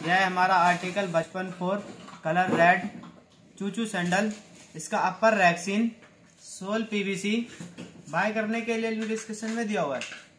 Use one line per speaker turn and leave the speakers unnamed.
यह है हमारा आर्टिकल 55 कलर रेड चूचू सैंडल। इसका upper rexine sole PVC. Buy करने के लिए लिंक डिस्क्रिप्शन में दिया हुआ है।